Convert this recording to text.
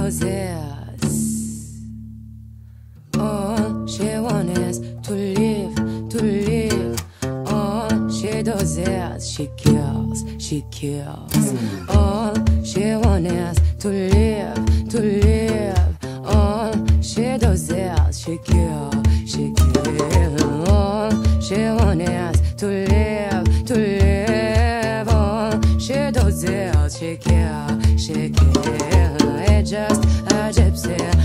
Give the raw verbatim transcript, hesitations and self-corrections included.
does is, all she wants is to live, to live. All she does is she kills, she kills. All she wants is to live, to live. All she does is she kills, she kills. All she wants is to live, to live. All she does is she kills, she kills. It's just a gypsy.